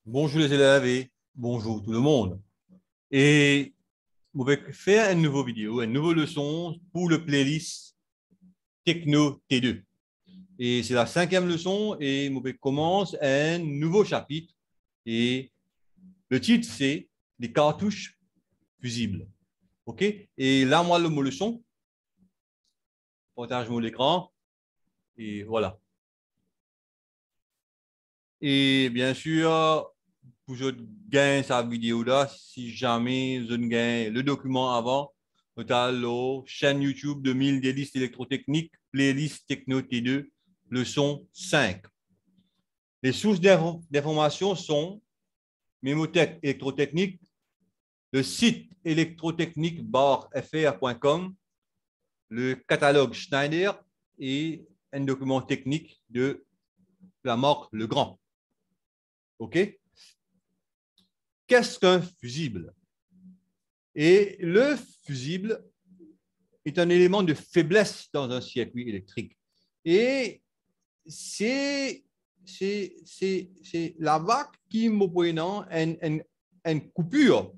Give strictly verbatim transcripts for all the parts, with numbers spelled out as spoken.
Bonjour les élèves et bonjour tout le monde. Et vous vais faire une nouvelle vidéo, une nouvelle leçon pour le playlist Techno T deux. Et c'est la cinquième leçon et vous commence un nouveau chapitre. Et le titre, c'est les cartouches fusibles. OK? Et là, moi, le mot leçon, partage mon écran. Et voilà. Et bien sûr, pour je gagne sa vidéo là, si jamais je gagne le document avant, vous avez la chaîne YouTube de mille des listes électrotechniques, playlist Techno T deux, leçon cinq. Les sources d'information sont Mémothèque électrotechnique, le site électrotechnique f r point com, le catalogue Schneider et un document technique de la marque Legrand. OK? Qu'est-ce qu'un fusible? Et le fusible est un élément de faiblesse dans un circuit électrique. Et c'est la vague qui m'opposant une, une, une coupure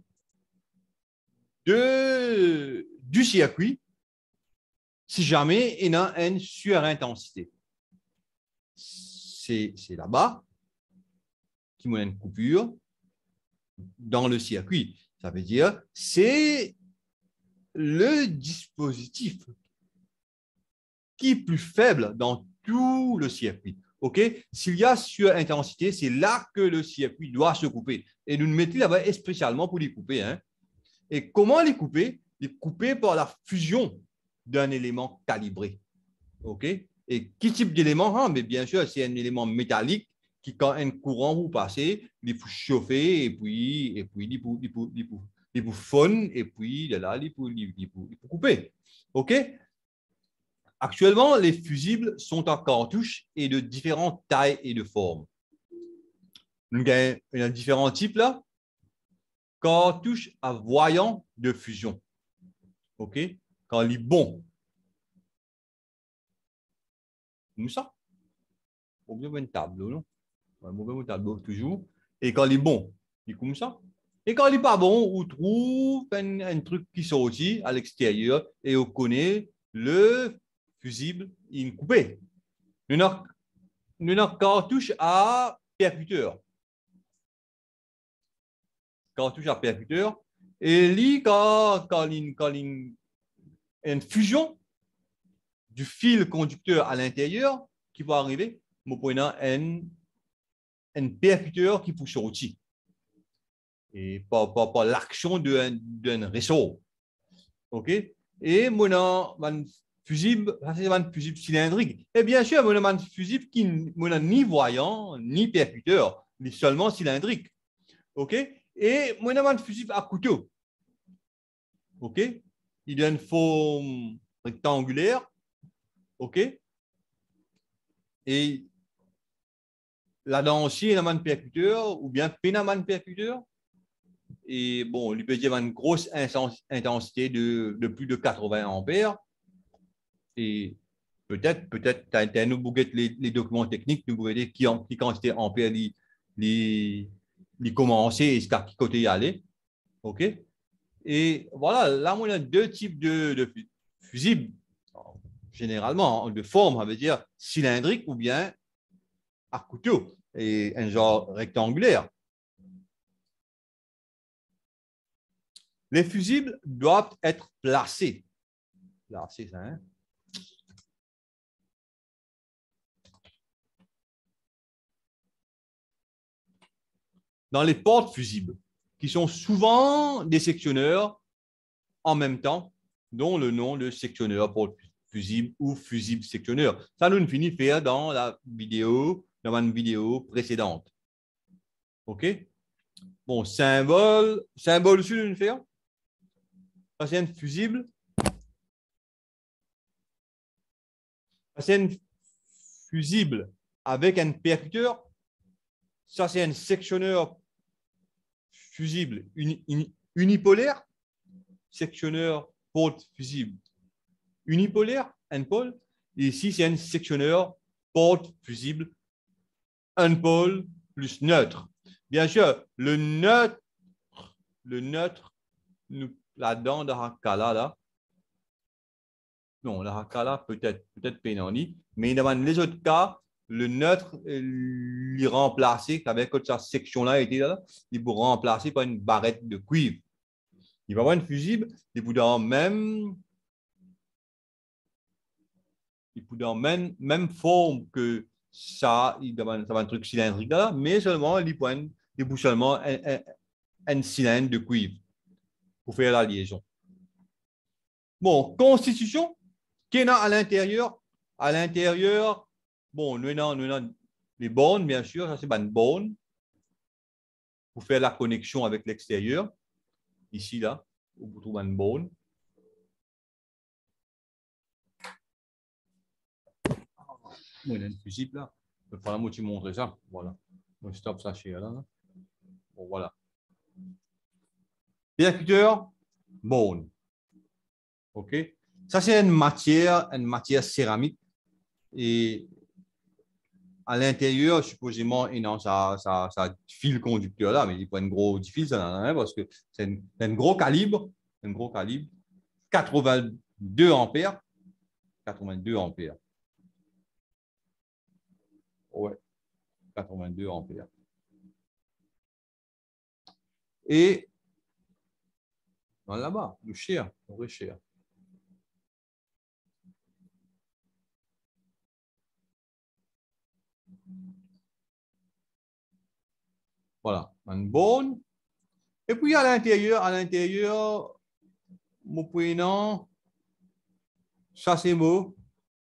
de, du circuit si jamais il y a une surintensité. C'est là-bas qui m'a une coupure dans le circuit. Ça veut dire c'est le dispositif qui est plus faible dans tout le circuit. OK? S'il y a surintensité, c'est là que le circuit doit se couper. Et nous nous mettons là-bas spécialement pour les couper. Hein? Et comment les couper? Les couper par la fusion d'un élément calibré. OK? Et quel type d'élément? Ah, mais bien sûr, c'est un élément métallique qui, quand un courant vous passez, il faut chauffer et puis, et puis il faut, il faut, il faut, il faut fondre et puis là, il faut, il faut, il faut couper. OK? Actuellement, les fusibles sont en cartouches et de différentes tailles et de formes. Il y a différents types là. Cartouche à voyant de fusion. OK? Quand il est bon. Comme ça. On besoin d'un tableau, non? On besoin d'un tableau toujours. Et quand il est bon, il est comme ça. Et quand il n'est pas bon, on trouve un, un truc qui sort aussi à l'extérieur et on connaît le fusible, il est coupé. Nous avons une cartouche à percuteur. Cartouche à percuteur. Et là, quand, quand, quand il y a une fusion du fil conducteur à l'intérieur qui va arriver, nous prenons un, un percuteur qui peut sortir. Et par, par, par l'action d'un réseau. OK? Et mon un fusible, c'est un fusible cylindrique. Et bien sûr, mon un fusible qui n'a ni voyant, ni percuteur, mais seulement cylindrique. OK? Et mon un fusible à couteau. OK? Il a une forme rectangulaire. OK? Et là-dedans aussi, il y a un percuteur ou bien pénaman percuteur. Et bon, il peut y avoir une grosse intensité de, de plus de quatre-vingts ampères. Et peut-être, peut-être, tu as nous bouguettes les, les documents techniques, nous bouguettes qui, qui quantité ampères les, les, les commencer et jusqu'à qui côté y aller. OK? Et voilà, là, on a deux types de, de fusibles. Généralement, de forme, ça veut dire cylindrique ou bien à couteau et un genre rectangulaire. Les fusibles doivent être placés. Placés, ça, hein? Dans les portes fusibles, qui sont souvent des sectionneurs en même temps, dont le nom de sectionneur porte fusible ou fusible sectionneur. Ça, nous finit faire dans la vidéo, dans une vidéo précédente. OK? Bon, symbole, symbole sur une faire. Ça, c'est un fusible. Ça, c'est un fusible avec un percuteur. Ça, c'est un sectionneur fusible uni, uni, unipolaire. Sectionneur porte fusible unipolaire, un pôle. Et ici, c'est un sectionneur porte fusible, un pôle plus neutre. Bien sûr, le neutre, le neutre, là-dedans, dans Hakala, là, non, la Hakala, peut-être, peut-être Pénani, mais dans les autres cas, le neutre, il est remplacé, avec cette section-là, était là, il est remplacé par une barrette de cuivre. Il va avoir une fusible, il peut dans même, il peut dans même, même forme que ça, il va avoir un truc cylindrique là, mais seulement, il peut, il peut seulement un, un, un cylindre de cuivre pour faire la liaison. Bon, constitution, qu'il y a à l'intérieur, à l'intérieur, bon, nous avons, nous avons les bornes, bien sûr, ça c'est une borne pour faire la connexion avec l'extérieur. Ici, là, on trouve une borne. Bon, il y a une fusible là. Je vais faire la moitié montrer ça. Voilà. On stop ça chez là, là. Bon, voilà. Percuteur, borne. OK? Ça, c'est une matière, une matière céramique. Et à l'intérieur, supposément, il y a ça, ça, ça fil conducteur là, mais il faut un gros fil, ça n'en a rien parce que c'est un, un gros calibre, un gros calibre, quatre-vingt-deux ampères, quatre-vingt-deux ampères. Ouais, quatre-vingt-deux ampères. Et là-bas, le cher, le vrai cher. Voilà, une bonne. Et puis à l'intérieur, à l'intérieur, mon prénom, ça c'est mot,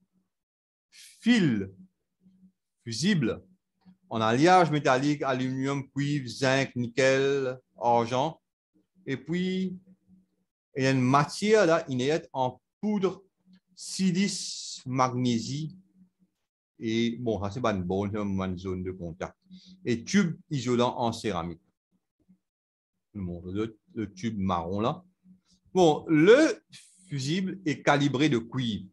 fil fusible en alliage métallique, aluminium, cuivre, zinc, nickel, argent. Et puis, il y a une matière là, inerte en poudre, silice, magnésie. Et bon, ça c'est pas une bonne, une zone de contact. Et tube isolant en céramique. Le, le tube marron là. Bon, le fusible est calibré de cuivre.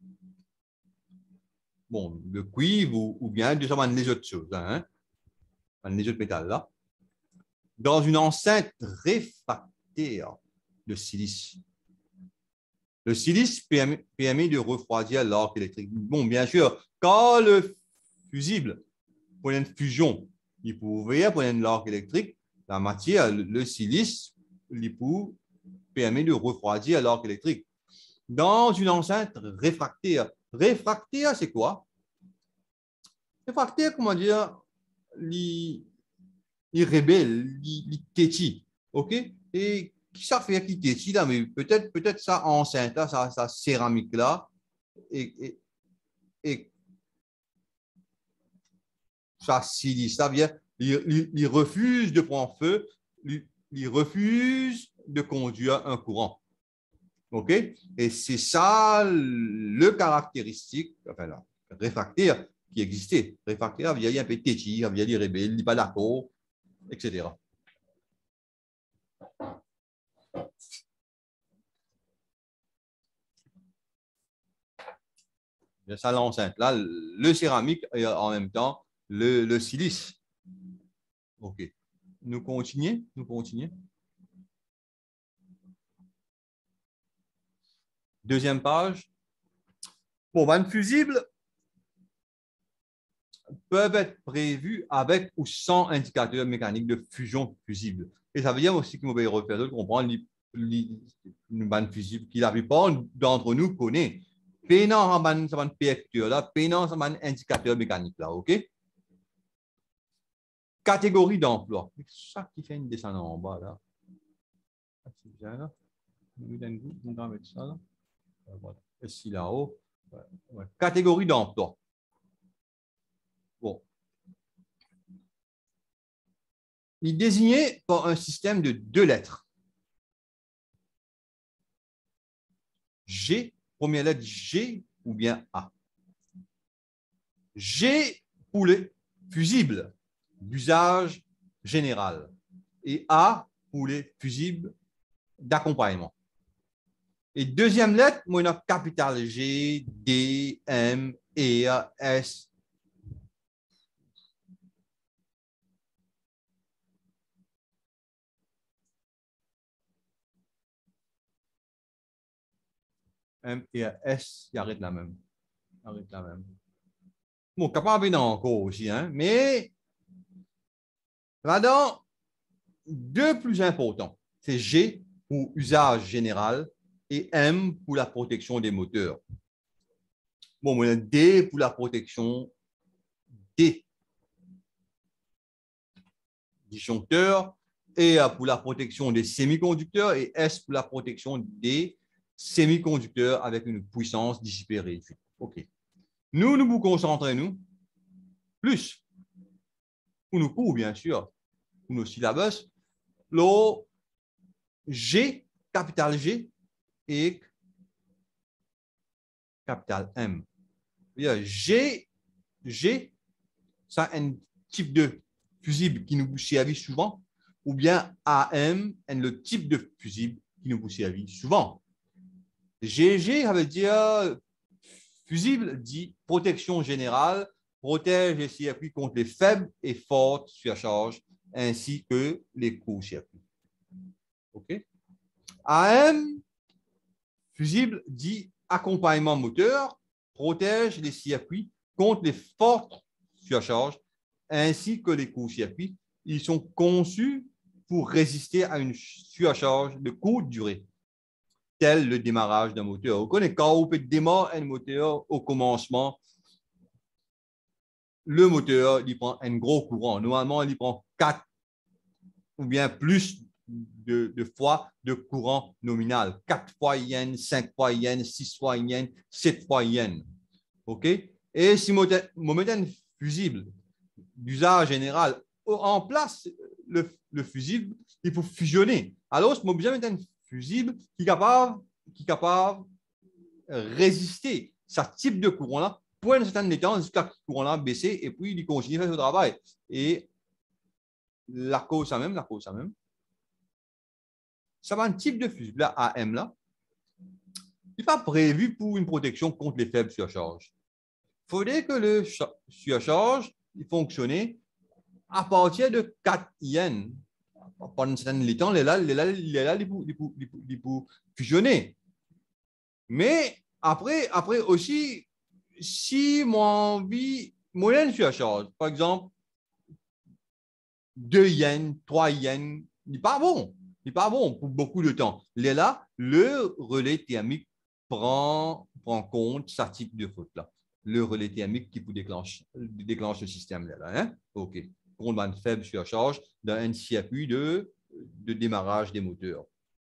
Bon, de cuivre ou, ou bien de les autres choses, hein, les autres métals là. Dans une enceinte réfractaire de silice. Le silice permet, permet de refroidir l'arc électrique. Bon, bien sûr, quand le fusible pour une fusion, il peut ouvrir pour un arc électrique, la matière, le silice, il peut permet de refroidir l'arc électrique. Dans une enceinte réfractaire, réfractaire, c'est quoi? Réfractaire, comment dire, les rebelles, les tétis, ok? Et qui ça fait qui tétis là, mais peut-être peut-être ça enceinte là, ça, ça céramique là, et, et, et ça silice, ça vient, il, il, il refuse de prendre feu, il, il refuse de conduire un courant. OK? Et c'est ça le caractéristique, enfin là, réfractaire qui existait. Réfractaire, il y a un peu de tétis, il y a des rebelles, il n'y a pas d'accord, et cetera. Ça, l'enceinte. Là, le céramique et en même temps le, le silice. OK. Nous continuons. Nous continuons. Deuxième page. Bon, ben, fusibles peuvent être prévus avec ou sans indicateur mécanique de fusion fusible. Et ça veut dire aussi que nous devons refaire de comprendre une bande fusible qui la plupart d'entre nous connaît. Pénant en bande percuteur là, pénant en bande indicateur mécanique là, OK? Catégorie d'emploi. C'est ça qui fait une descente en bas là. C'est bien là. On va mettre ça là. Voilà. Ici là-haut. Ouais. Ouais. Catégorie d'emploi. Bon. Il est désigné par un système de deux lettres. G, première lettre G ou bien A. G pour les fusibles d'usage général et A pour les fusibles d'accompagnement. Et deuxième lettre, moi, on a capital G, D, M, R, S. M et S, il arrête la même. Il arrête la même. Bon, capable d'en encore aussi, hein, mais là-dedans, deux plus importants, c'est G pour usage général et M pour la protection des moteurs. Bon, on a D pour la protection des disjoncteurs et pour la protection des semi-conducteurs et S pour la protection des semi-conducteurs avec une puissance dissipée réduite. OK. Nous, nous vous concentrons, nous, plus, pour nos cours, bien sûr, pour nos syllabus, le G, capital G, et capital M. G, G, ça un type de fusible qui nous servit souvent, ou bien A M, le type de fusible qui nous servit souvent. G G, ça veut dire fusible dit protection générale, protège les circuits contre les faibles et fortes surcharges, ainsi que les courts-circuits. OK? A M, fusible dit accompagnement moteur, protège les circuits contre les fortes surcharges, ainsi que les courts-circuits. Ils sont conçus pour résister à une surcharge de courte durée, tel le démarrage d'un moteur. Vous connaissez quand on peut démarrer un moteur au commencement, le moteur il prend un gros courant. Normalement, il prend quatre ou bien plus de, de fois de courant nominal. quatre fois yen, cinq fois yen, six fois yen, sept fois yen. OK? Et si mon un fusible d'usage général en place, le, le fusible, il faut fusionner. Alors, si mon besoin un fusible qui est capable, qui est capable de résister à ce type de courant-là pour un certain temps jusqu'à ce que le courant-là baisse et puis il continue à faire ce travail. Et la cause, ça même, la cause, ça même. Ça va un type de fusible, là, A M, là, il n'est pas prévu pour une protection contre les faibles surcharges. Il faudrait que le surcharge fonctionne à partir de quatre yen. Pendant un certain temps, il est là, il est là, il est là, il peut fusionner. Mais après, après aussi, si mon envie, moyenne surcharge, par exemple, deux yens, trois yens, il n'est pas bon. Il n'est pas bon pour beaucoup de temps. Il est là, le relais thermique prend, prend compte ce type de faute-là. Le relais thermique qui peut déclencher, déclenche le système-là. Hein? OK. Contre une faible surcharge dans un circuit de, de démarrage des moteurs.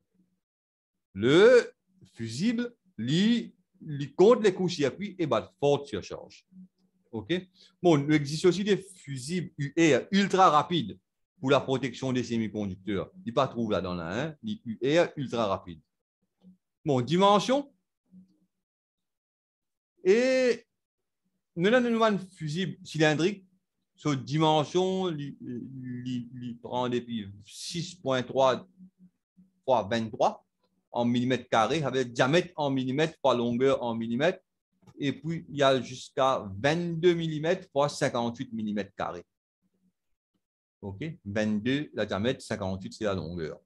Le fusible, il compte les courts-circuits et bat forte surcharge. OK? Bon, il existe aussi des fusibles U R ultra rapides pour la protection des semi-conducteurs. Il n'y a pas trouvé là-dedans, là, hein? Les U R ultra rapides. Bon, dimension. Et nous avons un fusible cylindrique. Sur dimension, il prend depuis six virgule trois fois vingt-trois en millimètres carrés, avec diamètre en millimètres fois longueur en millimètres. Et puis, il y a jusqu'à vingt-deux millimètres fois cinquante-huit millimètres carrés. OK? vingt-deux, la diamètre, cinquante-huit, c'est la longueur.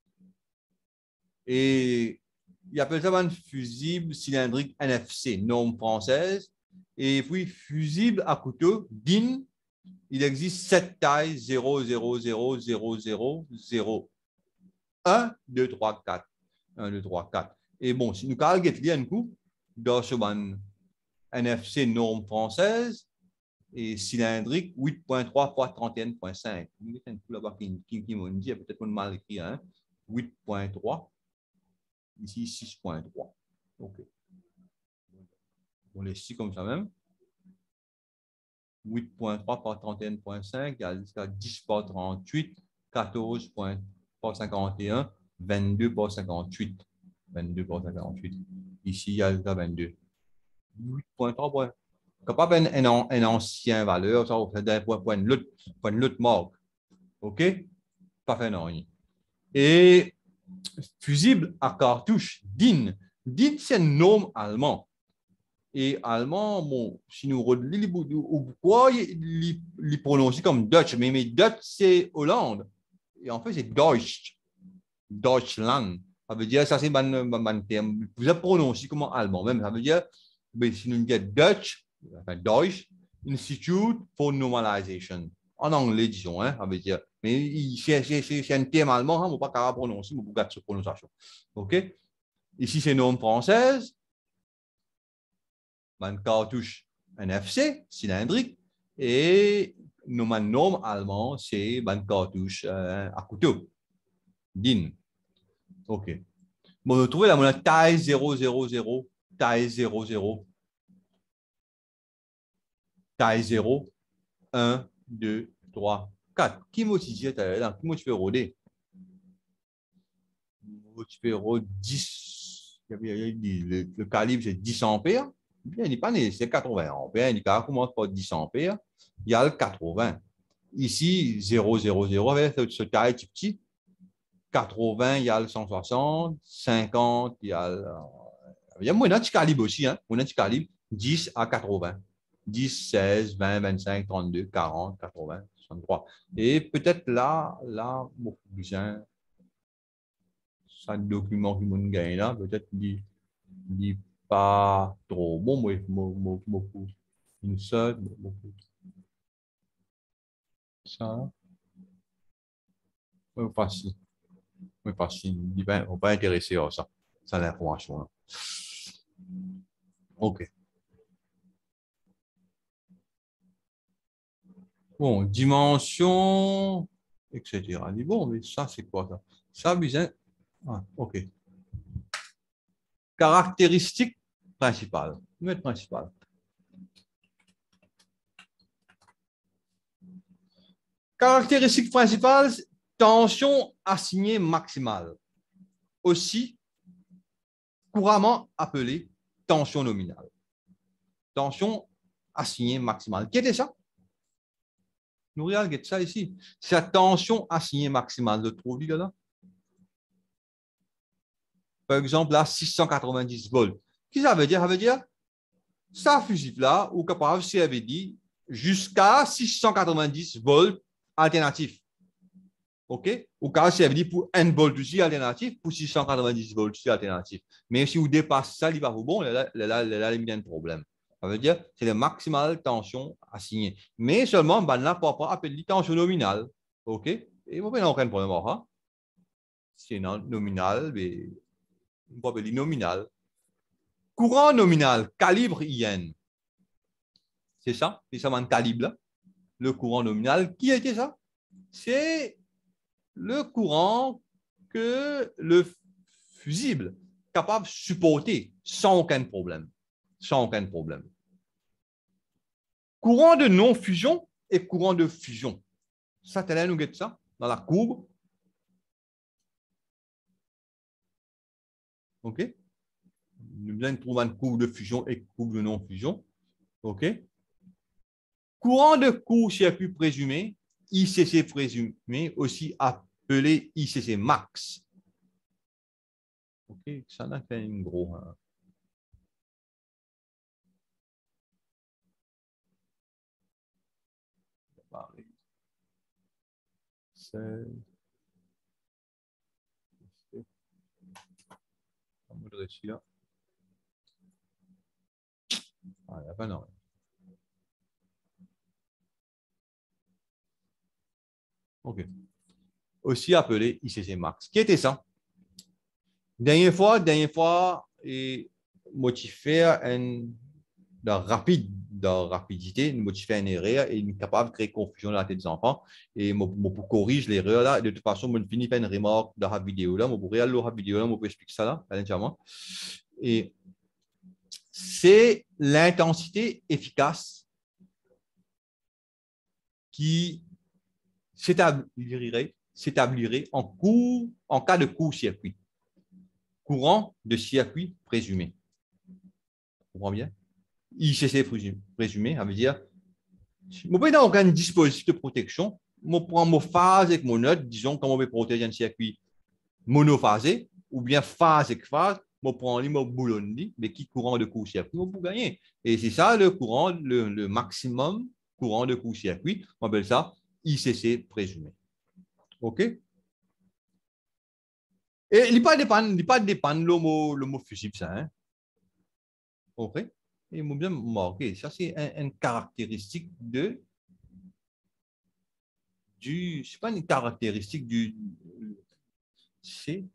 Et il appelle ça un fusible cylindrique N F C, norme française. Et puis, fusible à couteau, D I N, il existe sept tailles, zéro, zéro, zéro, zéro, zéro, zéro, un, deux, trois, quatre. un, deux, trois, quatre. Et bon, si nous calculons un coup, dans ce N F C norme française et cylindrique, huit virgule trois fois trente et un virgule cinq. Il y a un coup là-bas qui, qui, qui m'a dit, peut-être mal écrit, hein? huit virgule trois. Ici, six virgule trois. OK. On les six comme ça même. huit virgule trois par trente et un virgule cinq, il y a jusqu'à dix par trente-huit, quatorze par cinquante et un, vingt-deux par cinquante-huit. vingt-deux par cinquante-huit. Ici, il y a jusqu'à vingt-deux. huit virgule trois. Capable un, un, un ancien valeur, ça va faire pour une autre, pour une autre marque. OK? Pas fait non. Et fusible à cartouche, D I N. D I N, c'est un nom allemand. Et allemand, bon, si nous relisons, pourquoi il est prononcé comme Dutch, mais, mais Dutch, c'est Hollande. Et en fait, c'est Deutsch, Deutschland. Ça veut dire, ça c'est un terme, vous avez prononcé comme en allemand même. Ça veut dire, si nous disons Dutch, enfin Deutsch, Institute for Normalization. En anglais, disons, hein, ça veut dire. Mais c'est un terme allemand, on ne peut pas capable prononcer, mais vous gardez cette prononciation. OK? Ici, c'est norme française. Une cartouche N F C, cylindrique. Et nos normes allemand, c'est une cartouche euh, à couteau. D I N. OK. Bon, vous trouvez la monnaie taille zéro zéro zéro, taille zéro zéro, taille zéro, un, deux, trois, quatre. Qui m'a dit là? Qui m'a fait rôder? Tu fais rôder dix. Le, le calibre, c'est dix ampères. Bien, il n'est pas né, c'est quatre-vingts ampères. Il commence par dix ampères. Il y a le quatre-vingts. Ici, zéro zéro zéro, avec ce taille petit. quatre-vingts, il y a le cent soixante. cinquante, il y a le. Il y a moins de calibre aussi, hein. Moins de calibre, dix à quatre-vingts. dix, seize, vingt, vingt-cinq, trente-deux, quarante, quatre-vingts, soixante-trois. Et peut-être là, là, beaucoup besoin, ça document qui m'ont gagné là, peut-être dit, dit pas trop bon, moi, beaucoup. Une seule, beaucoup. Ça, oui, facile. Oui, facile. On ne va pas intéresser à ça. Ça, l'information. OK. Bon, dimension, et cetera. Bon, mais ça, c'est quoi ça? Ça, besoin. Ah, OK. Caractéristiques principales. Mettre principales. Caractéristiques principales, tension assignée maximale. Aussi couramment appelée tension nominale. Tension assignée maximale. Qu'est-ce que ça? Nous regardons ça ici. C'est la tension assignée maximale. Le trouve là. Par exemple, là, six cent quatre-vingt-dix volts. Qu'est-ce que ça veut dire? Ça veut dire, ça fusible là, ou capable, si avait dit, jusqu'à six cent quatre-vingt-dix volts alternatifs. OK? Ou quand si avait dit pour un volt aussi alternatif, pour six cent quatre-vingt-dix volts aussi alternatif. Mais si vous dépassez ça, il va vous bon, là, là, là, il y a un problème. Ça veut dire c'est la maximale tension assignée. Mais seulement, ben là, pour pas appeler tension nominale. OK? Et vous n'avez aucun problème. Hein? C'est nominal, mais on peut appeler nominal. Courant nominal, calibre I N. C'est ça? C'est ça, un calibre là. Le courant nominal. Qui était ça? C'est le courant que le fusible est capable de supporter sans aucun problème. Sans aucun problème. Courant de non-fusion et courant de fusion. Ça, tu nous guette ça dans la courbe. OK? Nous allons trouver une courbe de fusion et courbe de non-fusion. OK? Courant de court-circuit présumé, I C C présumé, aussi appelé I C C max. OK? Ça a fait une gros. Hein. C'est. Là. Ah, il n'y a pas non. OK. Aussi appelé I C C max. Qui était ça? Dernière fois, dernière fois, et motiver un de rapide, de rapidité, motiver une erreur et est capable de créer confusion dans la tête des enfants. Et je pour corriger l'erreur là, de toute façon, je finis par une remarque dans la vidéo là, je pour regarder la vidéo là, je peux expliquer ça là, entièrement. Et c'est l'intensité efficace qui s'établirait, s'établirait en, cours, en cas de court-circuit. Courant de circuit présumé. Tu comprends bien? I C C présumé, ça veut dire, je ne peux pas aucun dispositif de protection. Je prends mon phase avec mon note, disons, comment on peut protéger un circuit monophasé, ou bien phase avec phase, je prends mon boulon, mais qui courant de court-circuit, pour gagner. Et c'est ça le courant, le, le maximum courant de court-circuit. On appelle ça I C C présumé. OK? Et il ne dépend pas dépend le mot, le mot fusible, ça. Hein? OK? Et il m'a bien marqué. Ça, c'est une un caractéristique de, du. Ce n'est pas une caractéristique du. C'est.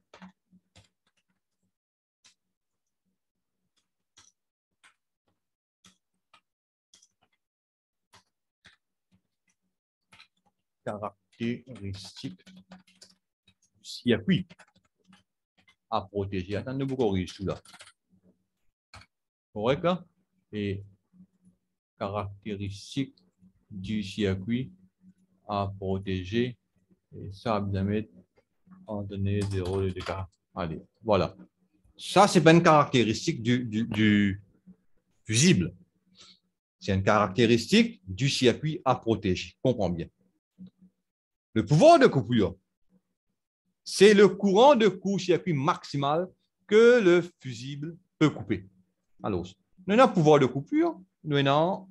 Caractéristique du circuit à protéger. Attendez, vous corrigez tout là. Correct, là? Et caractéristique du circuit à protéger. Et ça, bien mettre en données zéro de dégâts. Allez, voilà. Ça, ce n'est pas une caractéristique du, du, du fusible. C'est une caractéristique du circuit à protéger. Comprends bien. Le pouvoir de coupure, c'est le courant de court-circuit maximal que le fusible peut couper. Alors, nous avons pouvoir de coupure, nous avons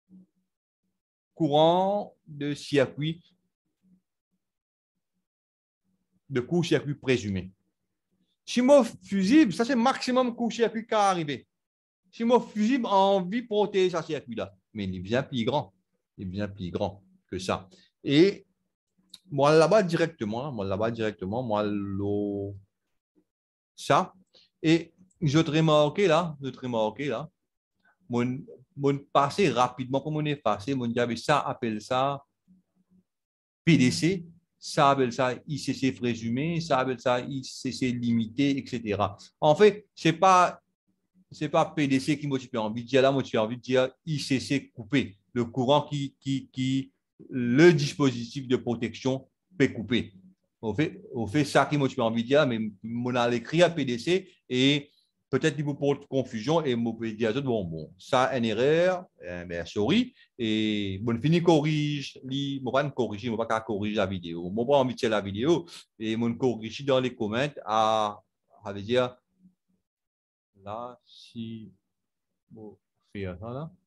courant de circuit de court-circuit présumé. Si mon fusible, ça c'est maximum court-circuit qui est arrivé. Si mon fusible a envie de protéger ce circuit-là, mais il est bien plus grand. Il est bien plus grand que ça. Et moi là-bas directement, moi là-bas directement, moi le ça. Et je te remarqué là, je te remarqué là, mon, mon passé rapidement, comme on est passé, mon diable, ça appelle ça P D C, ça appelle ça I C C présumé, ça appelle ça I C C limité, et cetera. En fait, ce n'est pas, c'est pas P D C qui m'a envie de dire là, moi j'ai envie de dire I C C coupé, le courant qui, qui, qui le dispositif de protection peut couper. Au fait, au fait ça qui m'a envie de dire, mais on a écrit à P D C et peut-être qu'il vous porte confusion et vous pouvez dire bon, bon, ça une erreur, eh bien, sorry, et bon, fini corrige, li, moi pas corriger, moi pas corriger la vidéo, moi pas envie de la vidéo et mon corrige dans les commentaires à, à veut dire là si vous faites ça là,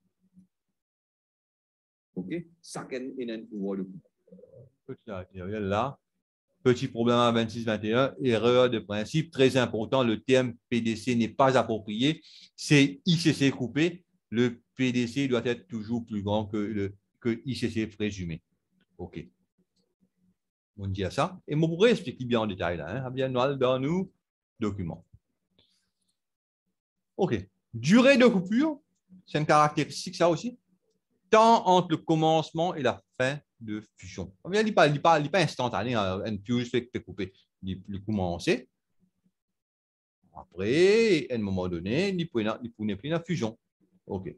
ok, ça est un pouvoir de petit matériel là. Petit problème à vingt-six vingt et un, erreur de principe, très important, le terme P D C n'est pas approprié, c'est I C C coupé, le P D C doit être toujours plus grand que le que I C C présumé. OK. On dit à ça, et on pourrait expliquer bien en détail là, hein, bien dans nos documents. OK. Durée de coupure, c'est une caractéristique ça aussi, temps entre le commencement et la fin de fusion. Il n'est pas, pas, pas instantané, un fuse fait que couper. Il, il commence. Après, à un moment donné, il peut y plus la fusion. OK.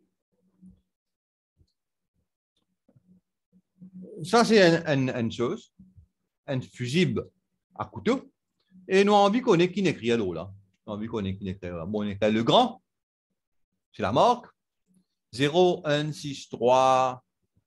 Ça, c'est une, une, une chose, un fusible à couteau. Et nous avons envie qu'on ait qui n'écrit à l'eau là. Nous avons envie qu'on ait qui n'écrit à l'eau. Bon, on écrit le grand, c'est la marque. zéro, un, six, trois,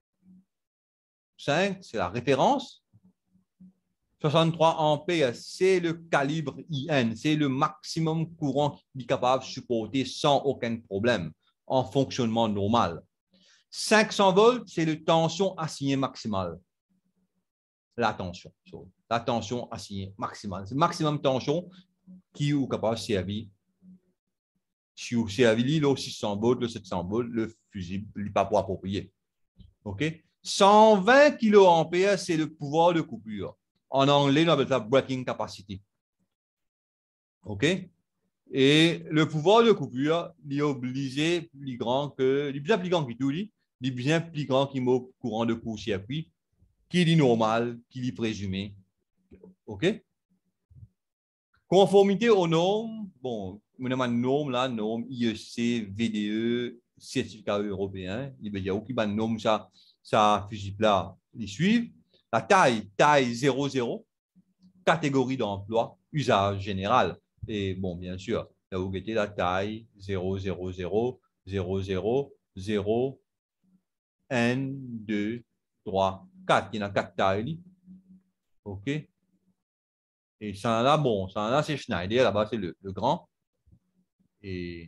cinq, c'est la référence. soixante-trois ampères, c'est le calibre I N, c'est le maximum courant qui est capable de supporter sans aucun problème en fonctionnement normal. cinq cents volts, c'est la tension assignée maximale. La tension, la tension assignée maximale. C'est maximum tension qui est capable de servir. Si vous servez le six cents volts, le sept cents volts, le fusible n'est pas pour approprier. OK? cent vingt kiloampères, c'est le pouvoir de coupure. En anglais, on appelle ça breaking capacity. OK? Et le pouvoir de coupure, il est obligé plus grand que, il est bien plus grand que tout, il est bien plus grand qu'il mot courant de court-circuit, qui est normal, qui est présumé. OK? Conformité aux normes, bon, on a une norme là, norme I E C, V D E, certificat européen, il y a aucune norme, ça, ça fusible là, ils suivent. La taille, taille zéro zéro, catégorie d'emploi, usage général. Et bon, bien sûr, là vous mettez la taille zéro zéro zéro zéro zéro zéro un, deux, trois, quatre. Il y en a quatre tailles. OK? Et ça là, bon, ça là, c'est Schneider, là-bas, c'est le, le grand. Et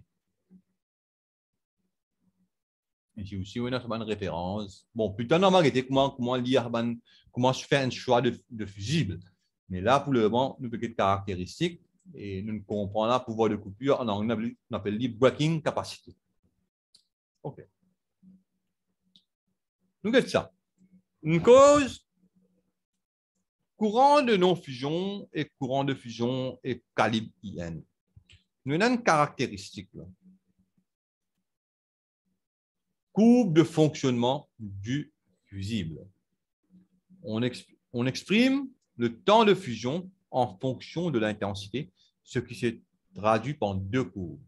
ici aussi, on a une référence. Bon, plutôt normal, comment, comment lire, comment se faire un choix de, de fusible. Mais là, pour le moment, nous avons quelques caractéristiques. Et nous comprenons là pouvoir de coupure en anglais, on appelle le breaking capacity. OK. Nous regardons ça. Une cause, courant de non-fusion et courant de fusion et calibre I N. Nous avons une caractéristique là. Courbe de fonctionnement du fusible. On, exp on exprime le temps de fusion en fonction de l'intensité, ce qui se traduit par deux courbes.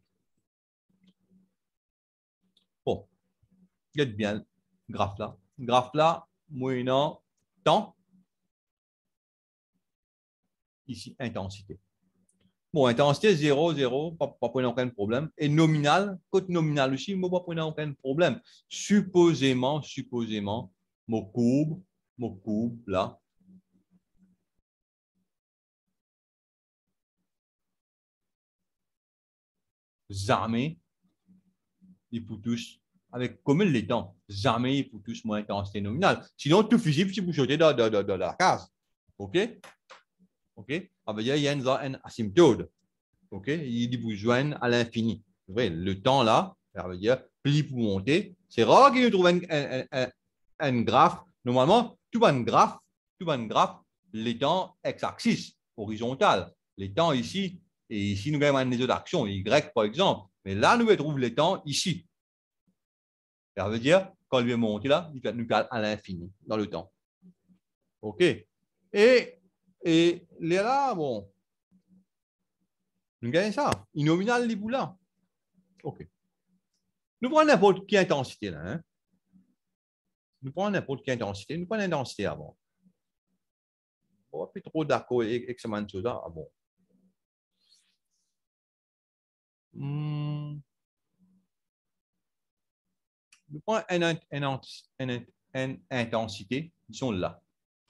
Bon, regardez bien le graphe là. Le graphe là, moyennant temps, ici intensité. Bon, intensité zéro, zéro, pas, pas prendre aucun problème. Et nominal, côté nominal aussi, moi, pas prendre aucun problème. Supposément, supposément, mon courbe, mon courbe là, jamais, il faut tous, avec combien de temps, jamais il faut tous moins intensité nominale. Sinon, tout fusible, si vous jetez dans, dans, dans, dans la case. OK? OK? Ça veut dire qu'il y a une, une asymptote. OK? Il vous joignent à l'infini. Le temps là, ça veut dire plus vous montez. C'est rare qu'il trouve un, un, un, un graphe. Normalement, tout un graphe, tout un graphe, les temps x-axis, horizontal. Les temps ici, et ici, nous avons des autres actions, Y par exemple. Mais là, nous trouvons les temps ici. Ça veut dire, quand lui est monté là, il nous cale à l'infini dans le temps. OK? Et, et là, bon, nous gagnons ça. Il nominal les bouts là. OK. Nous prenons n'importe quelle intensité là. Hein? Nous prenons n'importe quelle intensité. Nous prenons l'intensité avant. On va plus trop d'accord avec ce chose là. Ah bon. Hmm. Nous prenons une, une, une, une intensité, disons là.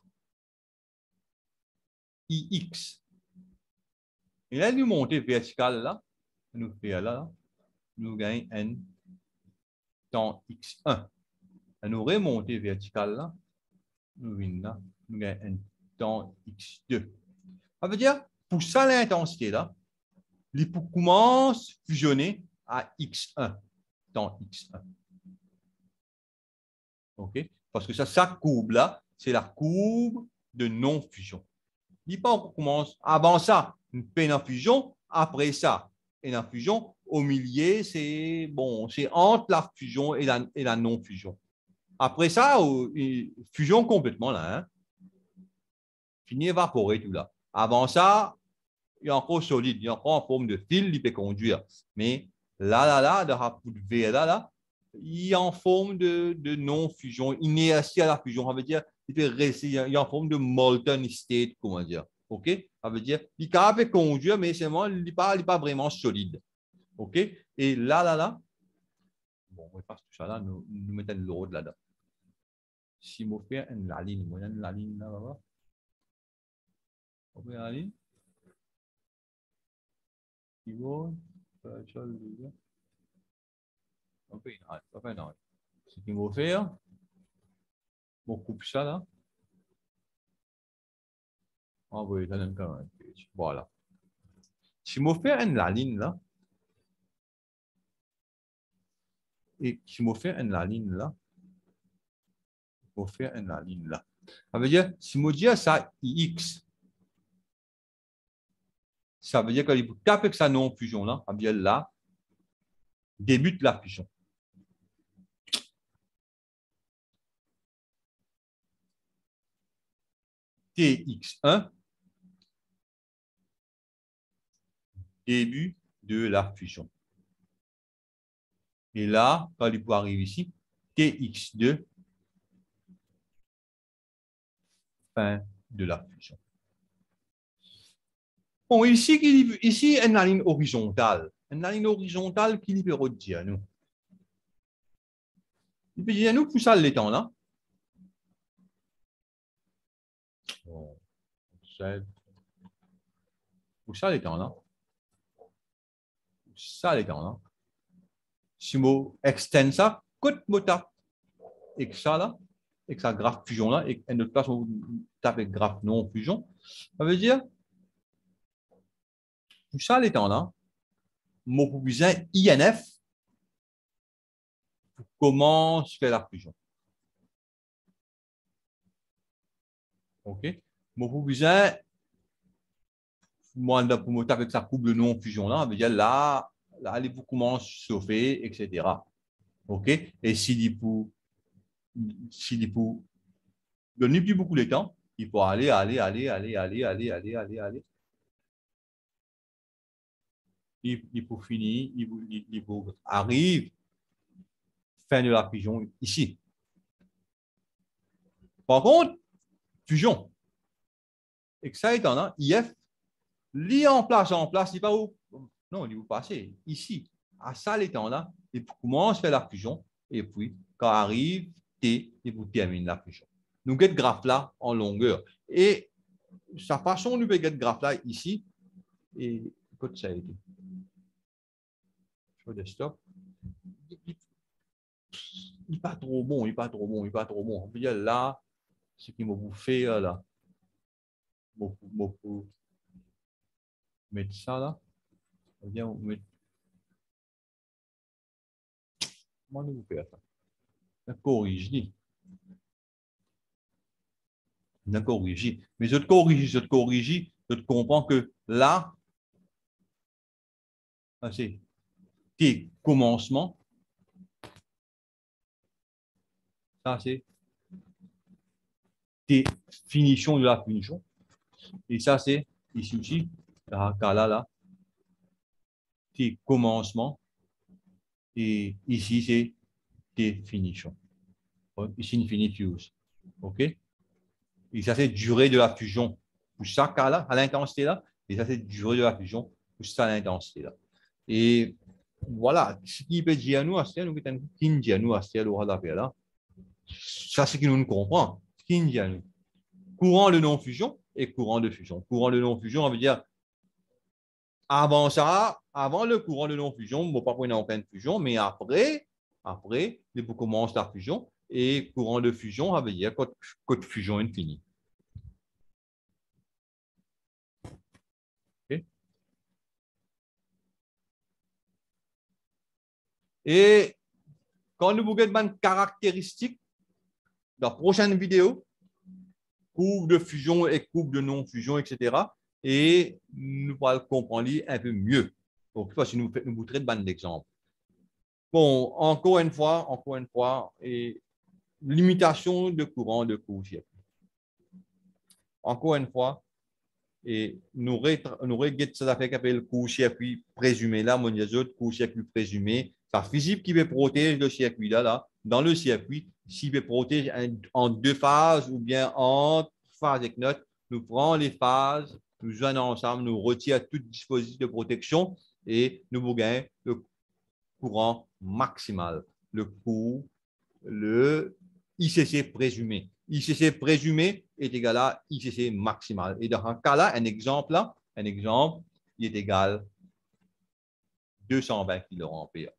I X. Et là, nous montons vertical là. Nous faisons là. Nous gagnons N temps X un. Et nous remontons vertical là. Nous venons là. Nous gagnons N temps X deux. Ça veut dire, pour ça, l'intensité là, il commence à fusionner à X un, temps X un. OK? Parce que ça, sa courbe là, c'est la courbe de non-fusion. Il n'est pas encore commence. Avant ça, une peine en fusion. Après ça, une en fusion. Au milieu, c'est bon, c'est entre la fusion et la, et la non-fusion. Après ça, fusion complètement là. Hein? Fini évaporé tout là. Avant ça, il est encore solide, il est encore en forme de fil, il peut conduire. Mais là, là, là, dans la poudre vert, là, là, il est en forme de, de non-fusion, inertie à la fusion. Ça veut dire il peut rester, il est en forme de molten state, comment dire. OK? Ça veut dire il peut conduire, mais seulement, il n'est pas, pas vraiment solide. OK? Et là, là, là, bon, on va faire tout ça là, nous, nous mettons l'autre là-dedans. Si on fait la ligne, on a la ligne là-bas. On fait la ligne. Keyboard, virtual user. On fait une on fait une Ce qu'il faut faire, on coupe ça là. Envoyer dans un current page. Voilà. Si je fais une la ligne là, et si je fais une la ligne là, je vais faire une la ligne là. Ça veut dire, si je dis ça X, ça veut dire qu'il faut taper avec sa non-fusion là, ça veut dire là, débute la fusion. T X un, début de la fusion. Et là, quand il peut arriver ici, T X deux, fin de la fusion. Bon, ici, ici, une ligne horizontale. Une ligne horizontale qui peut dire nous. Il peut dire nous, pour ça, les temps là. Pour ça, les temps là. Pour ça, les temps là. Si je extends ça, côte je tape et que ça là, et que ça graphe fusion là, et une autre place où on tape avec graphe non fusion, ça veut dire Pour ça, les temps là, mon pour besoin I N F comment se fait la fusion. OK? Mon pour besoin, moi, pour monter avec sa coupe de non-fusion là, on veut dire là, là, les bouts commencent à chauffer, et cetera. OK? Et s'il pour, s'il pour donner plus beaucoup de temps, il faut aller, aller, aller, aller, aller, aller, aller, aller, aller. Il, il faut finir, il, il, il faut arrive, fin de la fusion ici. Par contre, fusion. Et que ça étant là, I F, lit en place, en place, il pas où? Non, il vous passez ici. À ça étant là, il commence à faire la fusion. Et puis, quand arrive T, il vous termine la fusion. Nous get graphe là en longueur. Et sa façon de get graphe là ici, et écoute ça a été. Sur desktop. Il n'est pas trop bon, il n'est pas trop bon, il n'est pas trop bon. On peut dire là, ce qui m'a bouffé là. Beaucoup, beaucoup. Mettre ça là. On vient mettre. Comment nous faire ça? On corrige. On corrige. Mais je te corrige, je te corrige, je te comprends que là, c'est tes commencements. Ça, c'est tes finitions de la finition. Et ça, c'est ici aussi, là, là, là, tes commencements. Et ici, c'est tes finitions. Ici, infinitive. OK? Et ça, c'est durée de la fusion. Pour chaque cas là, à l'intensité là. Et ça, c'est durée de la fusion pour ça, à l'intensité là. Et voilà, ce qui peut dire à nous, c'est nous qui dit à nous, c'est là. Ça, c'est ce que nous comprenons. Ce qui dit à nous. Courant de non-fusion et courant de fusion. Courant de non-fusion, on veut dire avant ça, avant le courant de non-fusion, on ne va pas prendre en pleine fusion, mais après, après, il commence la fusion et courant de fusion, ça veut dire que de fusion infinie. Okay. Et quand nous voulons une caractéristique, dans la prochaine vidéo, courbe de fusion et courbe de non-fusion, et cetera. Et nous allons comprendre un peu mieux. Donc, parce que nous nous vous traitons d'exemple. Bon, encore une fois, encore une fois, et limitation de courant de court-circuit. Encore une fois, et nous regardons ça fait qu'appelle le court-circuit présumé là, mon autres court-circuit présumé, ça physique qui veut protéger le circuit là, là, dans le circuit, s'il veut protéger en deux phases ou bien en phase avec note, nous prenons les phases, nous joignons ensemble, nous retirons tout dispositif de protection et nous gagnons le courant maximal, le cours, le I C C présumé. I C C présumé est égal à I C C maximal. Et dans un cas-là, un exemple là, un exemple, il est égal à deux cent vingt kiloampères.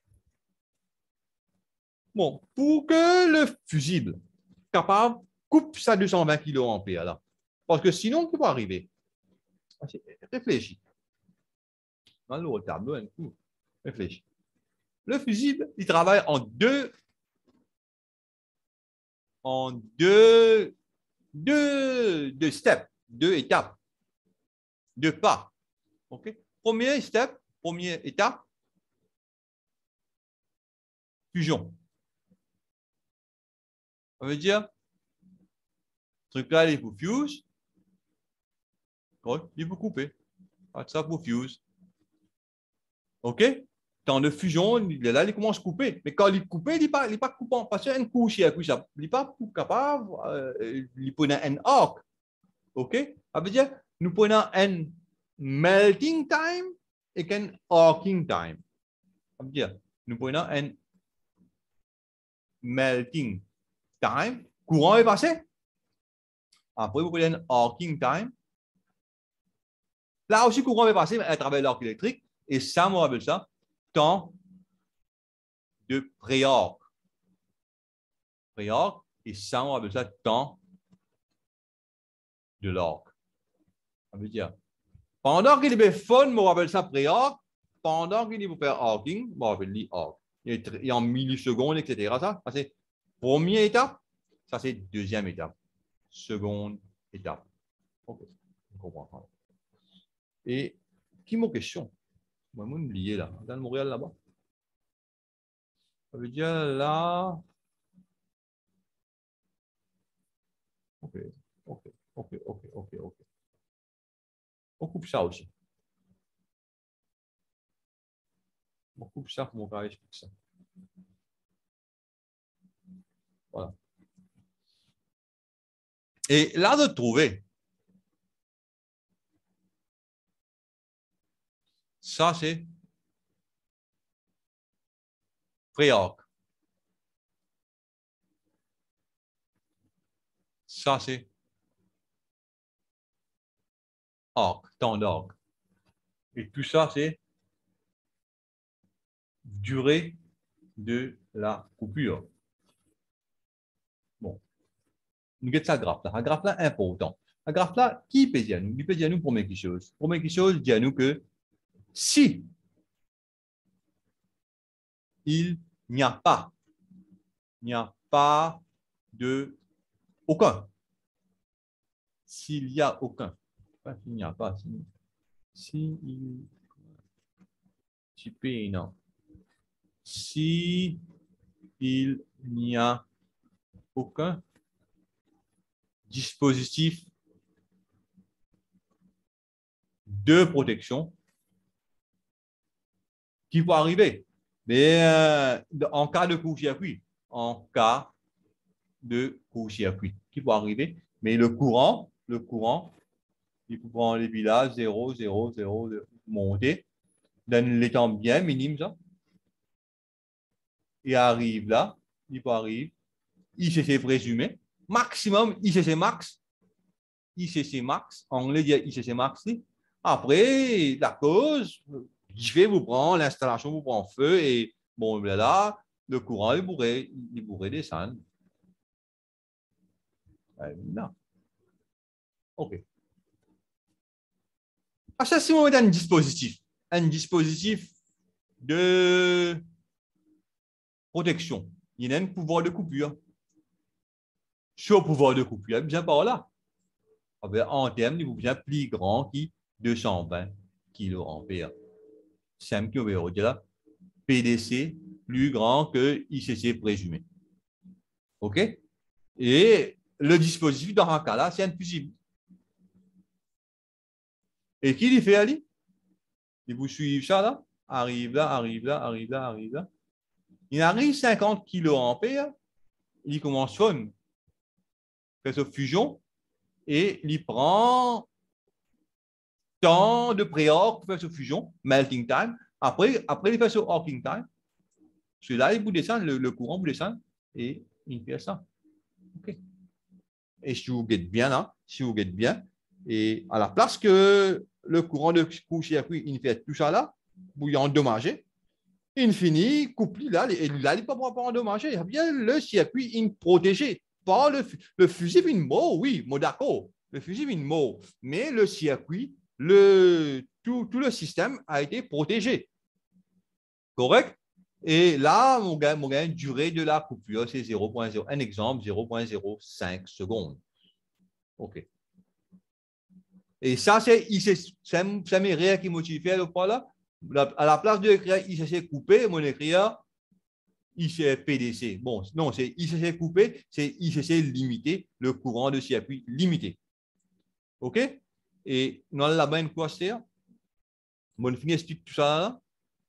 Bon, pour que le fusible capable coupe ça deux cent vingt kiloampères là, parce que sinon, il peut arriver. Réfléchis. Dans le tableau, un coup, réfléchis. Le fusible, il travaille en deux, en deux, deux, deux steps, deux étapes, deux pas. OK? Premier step, première étape, fusion. Ça veut dire, ce truc-là, il faut fuse. Il faut couper. Ça pour fuse. OK? Temps de fusion, là, il commence à couper. Mais quand il coupe, il n'est pas, pas coupant. Parce qu'il y a une couche, il n'est pas capable, euh, il prend un arc. OK? Ça veut dire, nous prenons un melting time et un arcing time. Ça veut dire, nous prenons un melting time. Courant est passé. Après, vous prenez un arcing time. Là aussi, courant est passé à travers l'arc électrique. Et ça, on appelle ça temps de pré-arc. Pré-arc. Et ça, on appelle ça temps de l'arc. Ça veut dire, Pendant qu'il est fun, on appelle ça pré-arc. Pendant qu'il est pour faire arcing, on appelle ça arc. Il est en millisecondes, et cetera. Ça, c'est première étape. Ça, c'est deuxième étape. Seconde étape. OK. On comprend. Et qui m'a question? Moi, je oublié là. Dans le Montréal là-bas. Ça veut dire là. OK. OK. OK. OK. OK. OK. On coupe ça aussi. On coupe ça pour mon carré, je ça. Voilà. Et là, de trouver. Ça, c'est pré-arc. Ça, c'est arc, temps d'arc. Et tout ça, c'est durée de la coupure. Bon. Nous avons ça graphe là. Un graphe là important. Un graphe là, qui peut dire nous? Il peut dire nous pour quelque chose. Pour quelque chose, il dit à nous que si il n'y a pas, il n'y a pas de aucun. S'il y a aucun. S'il n'y a pas. Si, si il. Si P, non. Si il n'y a aucun dispositif de protection qui peut arriver. Mais euh, en cas de court-circuit, en cas de court-circuit, qui peut arriver. Mais le courant, le courant, il peut prendre les villages zéro, zéro, zéro, monter, dans les temps bien minimes, ça. Il arrive là, il peut arriver, I C C présumé, maximum I C C max, I C C max, anglais dit I C C max. Après, la cause, je vais vous prendre, l'installation vous prend feu et bon, là, le courant, il pourrait, il pourrait descendre. Non. OK. À ça, si on met un dispositif, un dispositif de protection, il y a un pouvoir de coupure. Sur pouvoir de coupure, bien par là. En termes, il vous bien plus grand qui deux cent vingt kiloampères. Simple, on va dire là. P D C plus grand que I C C présumé. OK? Et le dispositif, dans ce cas-là, c'est un fusible. Et qui il fait aller? Il vous suit ça là? Arrive là, arrive là, arrive là, arrive là. Il arrive cinquante kiloampères, il commence fun. Fait sa fusion et il prend temps de pré-arc pour faire sa fusion, melting time. Après, après il fait son arcing time. Celui-là, il vous descend, le, le courant vous descend et il fait ça. OK. Et si vous guettez bien là, si vous guettez bien, et à la place que le courant de court-circuit, il fait tout ça là, vous y endommagez, il finit, couple là, et là, il ne peut pas endommager. Bien, le circuit, il protégé par le, le fusible, il mort, oui, moi d'accord, le fusible, il mort, mais le circuit, le, tout, tout le système a été protégé. Correct? Et là, mon gars, mon gars, durée de la coupure, c'est zéro point zéro. Un exemple, zéro point zéro cinq secondes. OK. Et ça, c'est mes rires qui motivent le point là. À la place de écrire I C C coupé, mon écrire I C C P D C. Bon, non, c'est I C C coupé, c'est I C C limité, le courant de circuit limité. OK? Et dans la bonne quoi c'est? Mon fin explique tout ça là.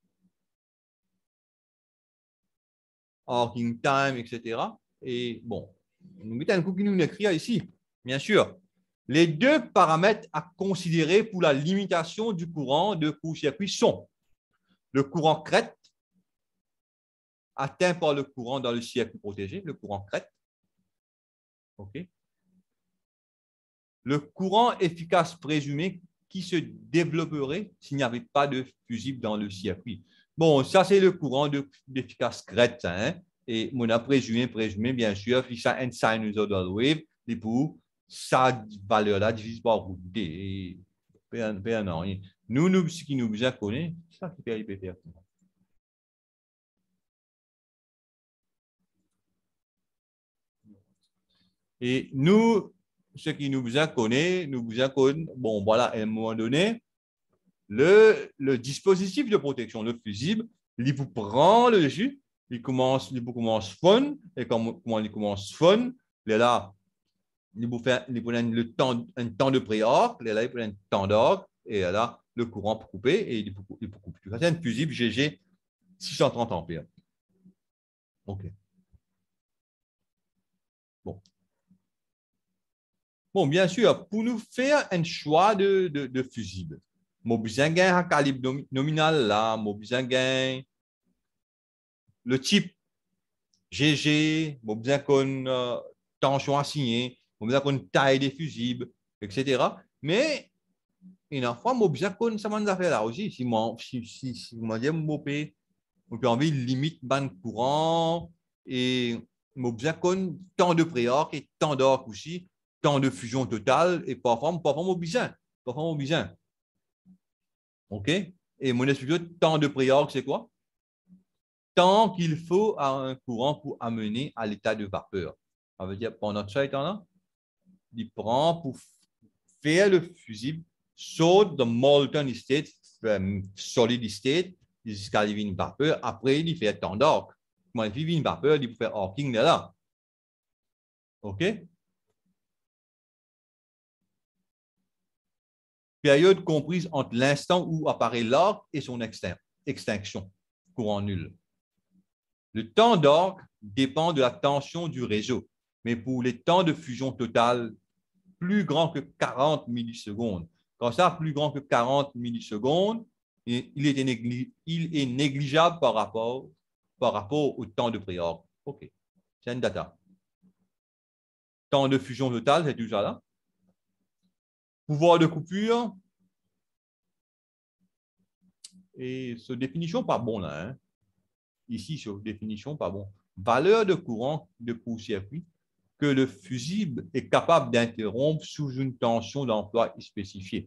Arcing time, et cetera. Et bon, nous mettons un coup qui nous écrit ici, bien sûr. Les deux paramètres à considérer pour la limitation du courant de court-circuit sont le courant crête, atteint par le courant dans le circuit protégé, le courant crête. OK. Le courant efficace présumé qui se développerait s'il n'y avait pas de fusible dans le circuit. Bon, ça, c'est le courant d'efficace crête. Hein? Et on a présumé, présumé, bien sûr, si ça un sinusoidal wave, et pour sa valeur-là divise par route D. Nous, nous, ce qui nous besoin connaître, c'est ça qui fait I P faire. Et nous, ce qui nous besoin connaître, nous besoin connaître, bon, voilà, à un moment donné, le, le dispositif de protection, le fusible, il vous prend le dessus, il commence, il commence fun, et comment, comment il commence fun, il est là, il vous fait, il prend le temps, un temps de pré-arc, il est là, il prend un temps d'arc, et là, le courant pour couper, et il peut, il peut couper. C'est un fusible G G six cent trente ampères. OK. Bon. Bon, bien sûr, pour nous faire un choix de, de, de fusible, mon besoin gain un calibre nominal là, mon besoin gain le type G G, mon besoin qu'on euh, tension assignée, mon besoin qu'on taille des fusibles, et cetera. Mais une fois, mon besoin qu'on ça m'en a fait là aussi. Si moi, si, si, si moi dis mon P, on peut envie limite bande courant et mon besoin qu'on temps de pré-arc et temps d'arc aussi, temps de fusion totale et parfois, parfois mon besoin, parfois mon besoin. OK? Et mon explication, temps de pré-arc, c'est quoi? Temps qu'il faut à un courant pour amener à l'état de vapeur. Ça veut dire, pendant ce temps-là, il prend pour faire le fusible, saute de molten state, um, solid state, jusqu'à arriver une vapeur. Après, il fait temps d'arc. Quand il fait une vapeur, il peut faire arcing là. OK? Période comprise entre l'instant où apparaît l'arc et son extinction, courant nul. Le temps d'arc dépend de la tension du réseau, mais pour les temps de fusion totale plus grand que quarante millisecondes, quand ça plus grand que quarante millisecondes, il est, négli il est négligeable par rapport, par rapport au temps de pré-arc. OK, c'est une data. Temps de fusion totale, c'est tout ça là. Pouvoir de coupure. Et ce définition pas bon là. Hein. Ici, sur définition pas bon. Valeur de courant de court-circuit que le fusible est capable d'interrompre sous une tension d'emploi spécifiée.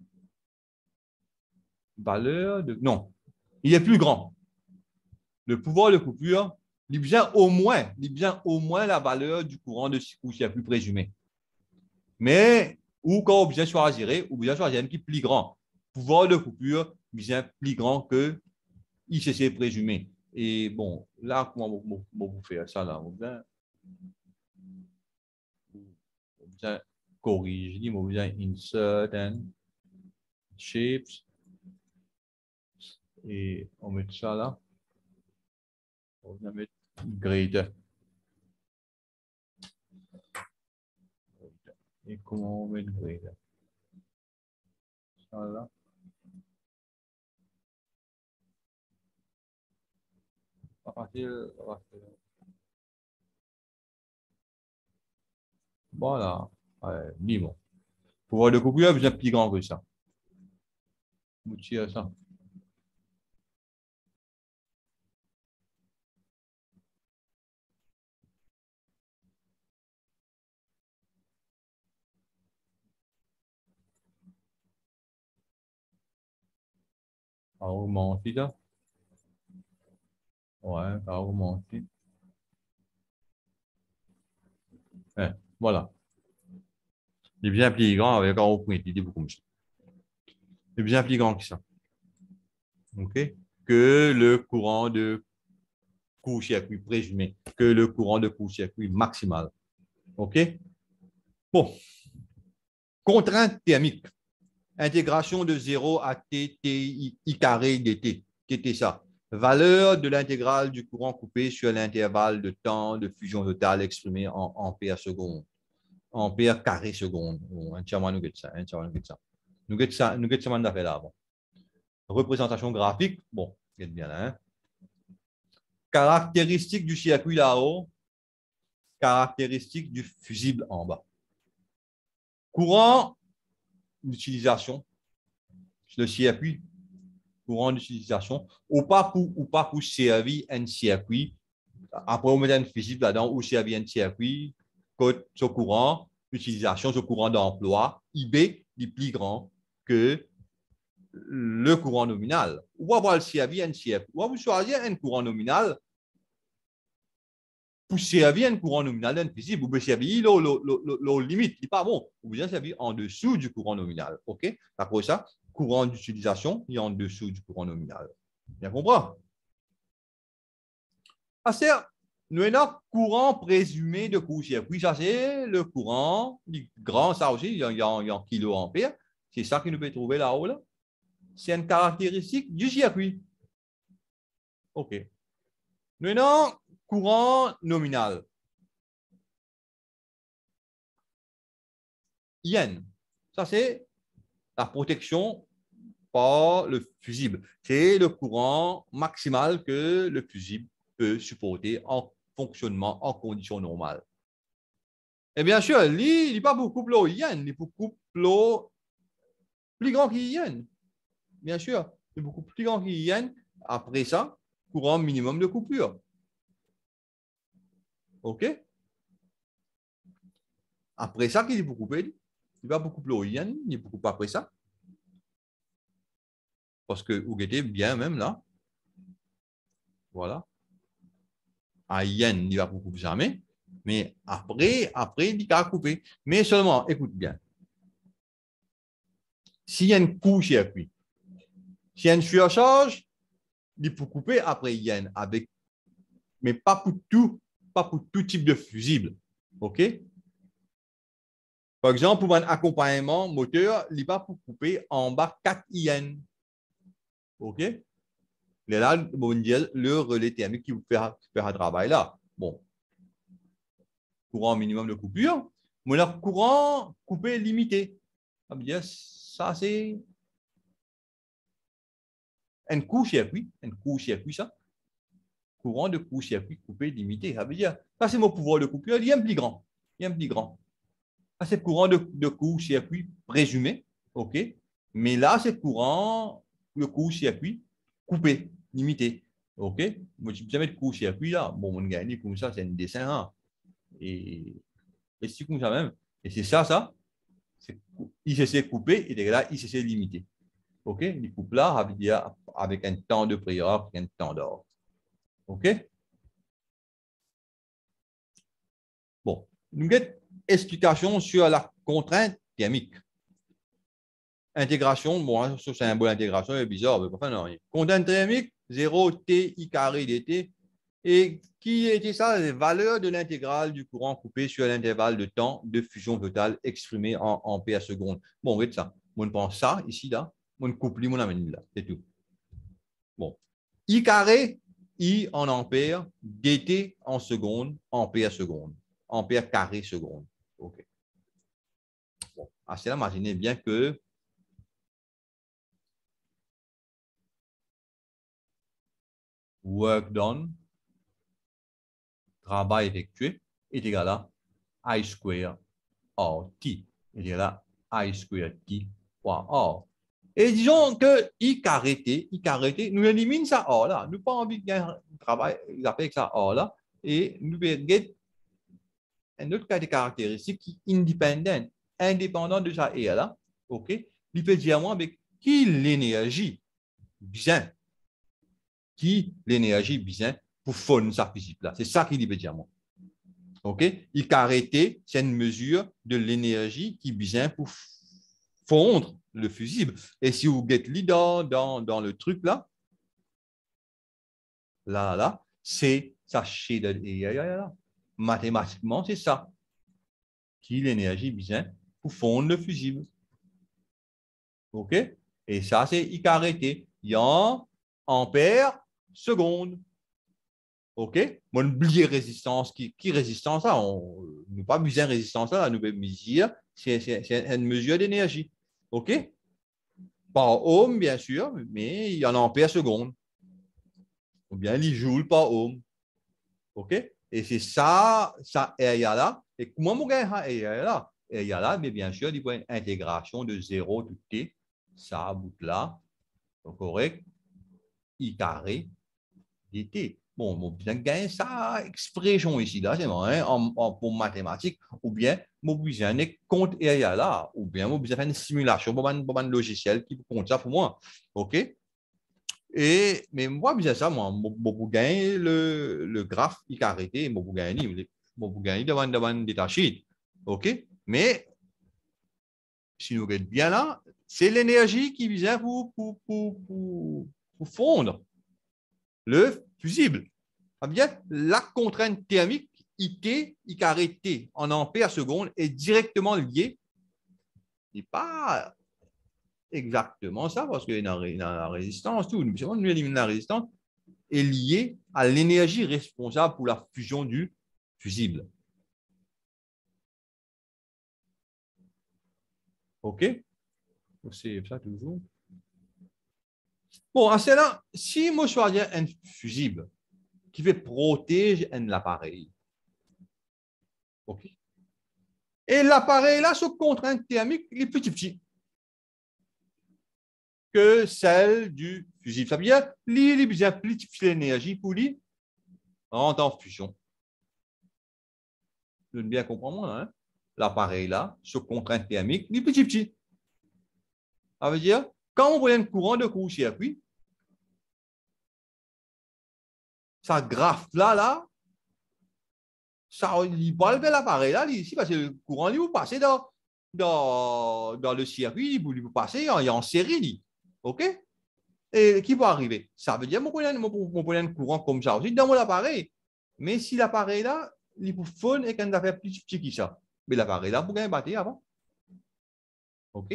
Valeur de... Non, il est plus grand. Le pouvoir de coupure, il vient au moins, il vient au moins la valeur du courant de court-circuit présumé. Mais, ou quand on vient choisir, ou bien choisir un qui est plus grand. Pouvoir de coupure vient plus grand que I C C présumé. Et bon, là, comment vous faire ça là? Vous bien corriger, vous bien insert and shapes. Et on met ça là. On va mettre grade. Et comment on met grade? Ça là. À partir, à partir. Voilà. Ouais, bon. Pouvoir de coupure, bien plus grand que ça. Vous tirez ça. À augmenter ça. Ouais, à augmenter. Ouais, voilà. Il est bien plus grand avec un haut point, il est beaucoup comme ça. Il est bien plus grand que ça. OK? Que le courant de court-circuit présumé, que le courant de court-circuit maximal. OK? Bon. Contrainte thermique. Intégration de zéro à T, T, I, I carré dt. C'était ça. Valeur de l'intégrale du courant coupé sur l'intervalle de temps de fusion totale exprimé en ampères secondes. Ampères carré seconde. Bon, entièrement, nous ça. Entièrement, nous ça. Nous ça, nous ça, on a fait là. Bon. Représentation graphique. Bon, c'est bien là. Hein? Caractéristiques du circuit là-haut. Caractéristiques du fusible en bas. Courant d'utilisation. Le circuit, courant d'utilisation, ou pas pour, ou pas pour servir un circuit. Après, on met un fusible là-dedans, ou servir un circuit, code ce courant, utilisation, ce courant d'emploi, I B, est plus grand que le courant nominal. On va voir le C F I et C F. On va choisir un courant nominal pour servir un courant nominal invisible. Vous pouvez servir la limite. Il n'est pas bon. Vous pouvez servir en dessous du courant nominal. OK? D'accord, ça? Courant d'utilisation, il est en dessous du courant nominal. Bien compris? Ah, c'est nous avons un courant présumé de court-circuit. Ça, c'est le courant grand, ça aussi, il y a, il y a en kiloampères. C'est ça que nous pouvons trouver là-haut. Là. C'est une caractéristique du circuit. OK. Nous avons un courant nominal. I N. Ça, c'est la protection par le fusible. C'est le courant maximal que le fusible peut supporter en fonctionnement en conditions normales. Et bien sûr, lui, il n'est pas beaucoup plus I N, il est beaucoup plus, plus grand qu'I N. Bien sûr, il est beaucoup plus grand qu'I N. Après ça, courant minimum de coupure. OK? Après ça, qu'il est beaucoup plus, il va beaucoup plus I N, il est beaucoup pas après ça. Parce que vous guettez bien même là. Voilà. À I N, il va beaucoup plus jamais. Mais après, après, il va couper. Mais seulement, écoute bien. S'il y a une court-circuit, s'il y a une surcharge, il peut couper après I N avec, mais pas pour tout, pas pour tout type de fusible. OK? Par exemple, pour un accompagnement moteur, il va pour couper en bas quatre I N. OK? Mais là, on dit le relais thermique qui vous fait un travail là. Bon. Courant minimum de coupure. Mais le courant coupé limité. Ça veut dire, ça c'est un court-circuit. Un court-circuit, ça. Courant de court-circuit coupé limité. Ça veut dire, ça c'est mon pouvoir de coupure. Il y a un plus grand. Il y a un plus grand. Ça c'est courant de, de court-circuit présumé. OK? Mais là, c'est courant de court-circuit coupé, limité. OK? Moi, je ne peux jamais de court-circuit là. Bon, on gagne comme ça, c'est un dessin. Hein. Et, et c'est comme ça même. Et c'est ça, ça. I C C coupé et là, I C C limité. OK? Les coupes là, avec un temps de prière et un temps d'or. OK? Bon, nous avons une explication sur la contrainte thermique. Intégration, bon, ce symbole d'intégration est bizarre, mais enfin, non. Contrainte thermique, zéro T I carré dt. Et qui était ça? Les valeurs de l'intégrale du courant coupé sur l'intervalle de temps de fusion totale exprimé en ampères secondes. Bon, regarde ça. On prend ça ici, là. On couple, on amène là. C'est tout. Bon. I carré, I en ampères, dt en secondes, ampères secondes. Ampères carré secondes. OK. Bon. À cela, imaginez bien que work done, travail effectué, est égal à I square R T. Est égal à I square T fois R. Et disons que I carré T, I carré T, nous éliminons ça R là. Nous n'avons pas envie de gagner travail avec ça R là. Et nous avons un autre cas de caractéristique qui est indépendant, indépendant de ça R là. OK? Il peut dire moi avec qui l'énergie besoin, qui l'énergie besoin pour fondre sa physique là. C'est ça qu'il veut dire moi. OK? I carré T, c'est une mesure de l'énergie qui besoin pour fondre le fusible. Et si vous mettez dans, dans, dans le truc là, là, là, c'est ça chez de là. Mathématiquement, c'est ça. Qui l'énergie besoin pour fondre le fusible. OK? Et ça, c'est I carré T. Il y a ampères seconde. OK? On oublie résistance. Qui, qui résistance ça? On n'a pas besoin de résistance là. Nous mesure, c'est une mesure d'énergie. OK? Par ohm, bien sûr, mais il y en a ampères seconde. Ou bien les joules par ohm. OK? Et c'est ça, ça area là. Et comment on gagne ça area là? Area là, mais bien sûr, il y a une intégration de zéro de t. Ça bout là. Donc, correct. I carré dt. bon, mon besoin gagner ça expression ici, là, c'est vrai, en, en, pour mathématiques, ou bien mon besoin de compte et là, ou bien mon besoin de faire une simulation pour un, pour un logiciel qui compte ça pour moi. OK? Et, mais moi, bien ça, moi, mon gagner le, le graphe, il a arrêté, mon gagner, mon gagner devant, devant des tâches. OK? Mais si nous regardons bien là, c'est l'énergie qui vient pour, pour, pour, pour, pour fondre le fusible. Ça veut dire la contrainte thermique I T, I carré T en ampères secondes est directement liée. Ce n'est pas exactement ça, parce qu'il y a la résistance, tout. Nous éliminons la résistance, est liée à l'énergie responsable pour la fusion du fusible. OK? C'est ça toujours. Bon, à cela, si moi je choisis un fusible qui fait protéger l'appareil, OK? Et l'appareil là, sous contrainte thermique, il est petit petit que celle du fusible. Ça veut dire qu'il a besoin de plus de l'énergie pour lui rentrer en fusion. Vous devez bien comprendre, hein? L'appareil là, sous contrainte thermique, il est petit petit. Ça veut dire, quand on voit un courant de court-circuit, ça graffe là, là, ça, il va lever l'appareil là, ici, parce que le courant, il va passer dans, dans, dans le circuit, il va passer en, en série. OK? Et qui va arriver? Ça veut dire, mon problème de courant comme ça aussi dans mon appareil. Mais si l'appareil là, il peut fun et qu'on a fait plus petit que ça. Mais l'appareil là, vous gagner battre avant. OK?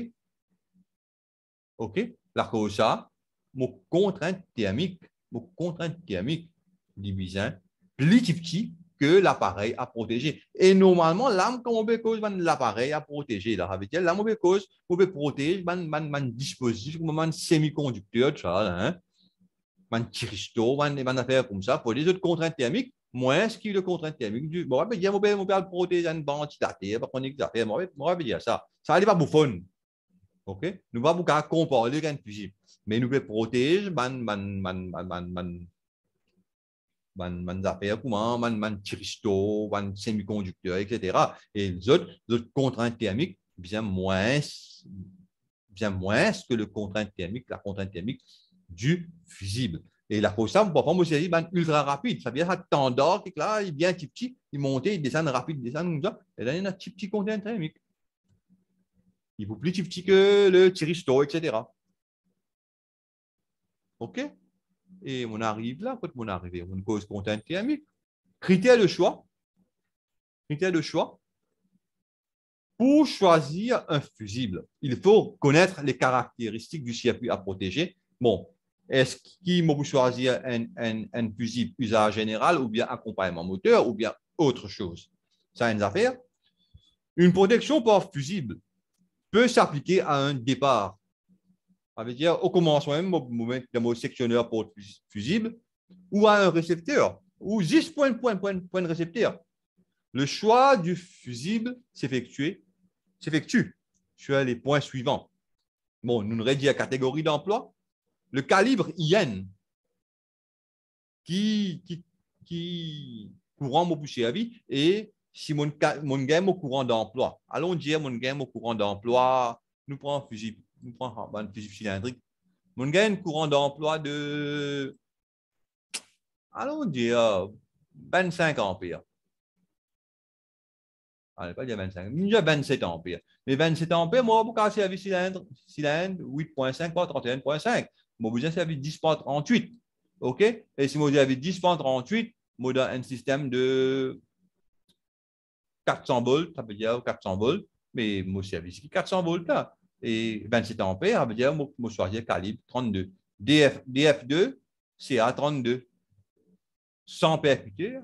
OK? La cause ça, mon contrainte thermique, mon contrainte thermique, divisant plus petit que l'appareil à protéger. Et normalement, l'âme, comme on peut cause, l'appareil à protéger. Là, avec elle, l'âme, on peut cause, on peut protéger un dispositif, un semi-conducteur, ça, hein? Un thyristor, un affaire comme ça. Pour les autres contraintes thermiques, moins ce qui est le contrainte thermique du. Bon, on peut dire, on peut protéger une bande antidatée, on peut dire, on peut dire ça. Ça n'est pas bouffon. OK? Nous ne pouvons pas comparer les fusibles, mais nous pouvons protéger man man man man man man man man affaires comment man man thyristor, man semi-conducteur, et cetera. Et les autres, les autres contraintes thermiques bien moins bien moins que le contrainte thermique, la contrainte thermique du fusible. Et la cause ça, parfois, moi, c'est ultra rapide. Ça veut dire que tendance, là, il vient petit petit, il monte, il descend rapide, il descend comme ça. Et là, il y a un petit petit contrainte thermique. Il vaut plus petit que le thyristor, et cetera. OK? Et on arrive là, quand on arrive, on cause contrainte thermique. Critère de choix. Critère de choix. Pour choisir un fusible, il faut connaître les caractéristiques du circuit à protéger. Bon, est-ce qu'il faut choisir un, un, un fusible usage général ou bien accompagnement moteur ou bien autre chose? Ça a une affaire. Une protection par fusible peut s'appliquer à un départ. Ça veut dire au commencement même, dans mon sectionneur pour fusible ou à un récepteur ou juste point, point, point, point de récepteur. Le choix du fusible s'effectue s'effectue sur les points suivants. Bon, nous nous réduisons la catégorie d'emploi. Le calibre I N qui, qui, qui courant mon boucher à vie et si mon, mon gamme au courant d'emploi. Allons dire mon gamme au courant d'emploi, nous prenons un fusible, nous prenons un fusible cylindrique. Mon gamme courant d'emploi de, allons dire, vingt-cinq ampères. On n'est pas dire vingt-cinq, il y a vingt-sept ampères. Mais vingt-sept ampères, moi, pour casser avec cylindre, cylindre huit virgule cinq par trente et un virgule cinq. Moi, vous avez avec dix par trente-huit. OK? Et si vous avez dix par trente-huit, moi, dans un système de quatre cents volts, ça veut dire quatre cents volts, mais moi, c'est avec quatre cents volts là. Et vingt-sept ampères, ça veut dire moi, moi choisir calibre trente-deux. D F, D F deux, C A trente-deux. Sans percuteur.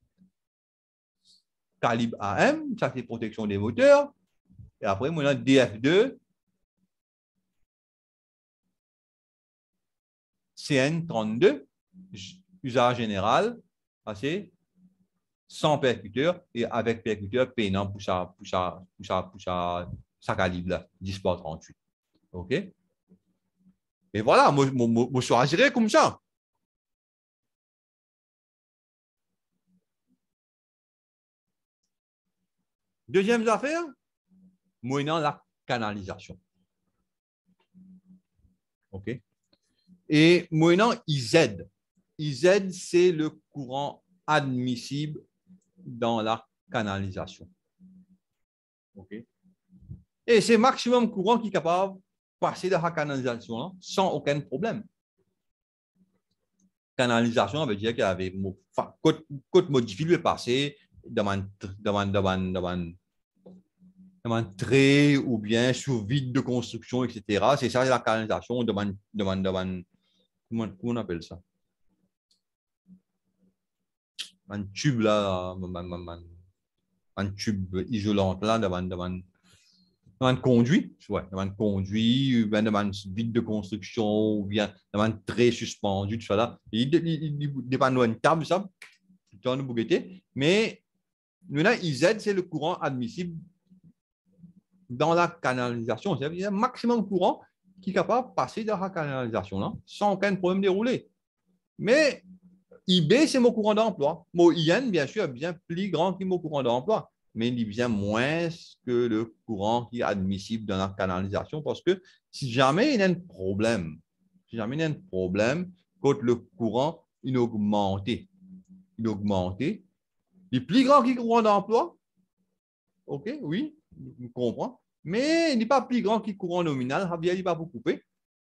Calibre A M, ça c'est protection des moteurs. Et après, on a D F deux, C N trente-deux, usage général, c'est sans percuteur et avec percuteur peinant pour ça, pour ça, pour ça, pour ça, ça calibre là, dix par trente-huit. OK? Et voilà, moi, moi, moi, je choisirais comme ça. Deuxième affaire, moyennant la canalisation. OK? Et moyennant I Z. I Z, c'est le courant admissible dans la canalisation. OK? Et c'est maximum courant qui est capable de passer dans la canalisation hein, sans aucun problème. Canalisation, ça veut dire qu'il y avait côté, côté modifié le passé devant un trait ou bien sur vide de construction, et cetera. C'est ça la canalisation devant, devant, devant comment, comment on appelle ça? Un tube là, un tube isolant là devant, devant dans un conduit, ouais, dans un conduit, ou bien dans un vide de construction, ou bien dans un trait suspendu, tout ça là. Il, il, il dépend d'une table, ça, dans le bouquet. Mais maintenant, I Z, c'est le courant admissible dans la canalisation. C'est-à-dire un maximum de courant qui est capable de passer dans la canalisation là, sans aucun problème déroulé. Mais I B, c'est mon courant d'emploi. Mon I N, bien sûr, est bien plus grand que mon courant d'emploi, mais il est bien moins que le courant qui est admissible dans la canalisation parce que si jamais il y a un problème, si jamais il y a un problème, quand le courant il augmente, il augmente, il est plus grand que le courant d'emploi, ok, oui, je comprends, mais il n'est pas plus grand que le courant nominal, il ne va pas couper,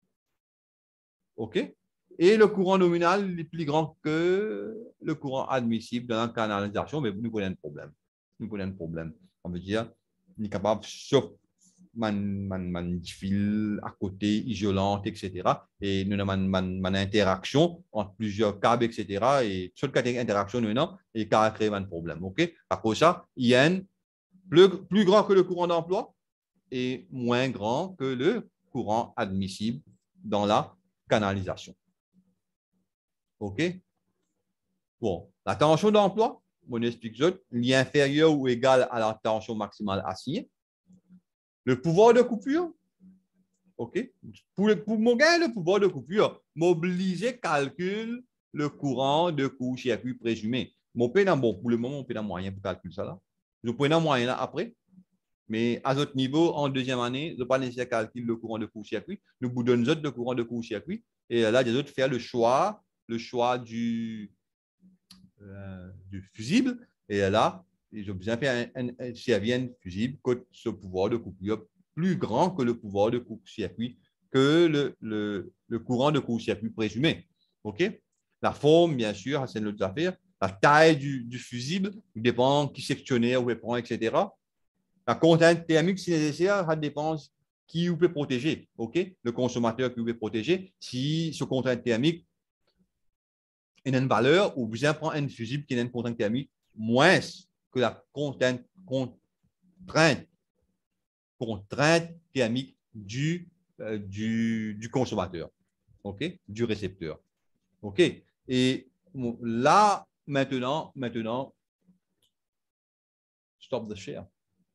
ok. Et le courant nominal est plus grand que le courant admissible dans la canalisation, mais nous prenons un problème. Nous prenons un problème. On veut dire, il est capable, sauf man fil à côté, isolante, et cetera. Et nous avons une interaction entre plusieurs câbles, et cetera. Et cette interaction, nous avons, et ça crée un problème. OK? À cause de ça, I N, plus, plus grand que le courant d'emploi et moins grand que le courant admissible dans la canalisation. OK? Bon, la tension d'emploi, on explique ça, lien inférieur ou égal à la tension maximale assignée. Le pouvoir de coupure, OK? Pour, pour mon gain, le pouvoir de coupure, mobiliser, calcule le courant de court-circuit présumé. Mon pénal, bon, pour le moment, on peut un moyen pour calculer ça là. Je prends un moyen là après. Mais à notre niveau, en deuxième année, je ne pas nécessaire calculer le courant de court-circuit. Nous vous donnons le courant de court-circuit. Et là, les autres faire le choix, le choix du, euh, du fusible. Et là, ils ont besoin de faire un, un, un servienne fusible que ce pouvoir de coupure plus grand que le pouvoir de court-circuit, que le, le, le courant de court-circuit présumé. OK? La forme, bien sûr, c'est une autre affaire. La taille du, du fusible dépend qui sectionnaire, où il prend, et cetera. La contrainte thermique, si nécessaire, ça dépend qui vous peut protéger. OK? Le consommateur qui vous peut protéger. Si ce contrainte thermique est une valeur, ou bien prend un fusible qui a une contrainte thermique moins que la contrainte, contrainte, contrainte thermique du, euh, du, du consommateur. OK? Du récepteur. OK? Et bon, là, maintenant, maintenant, stop the share.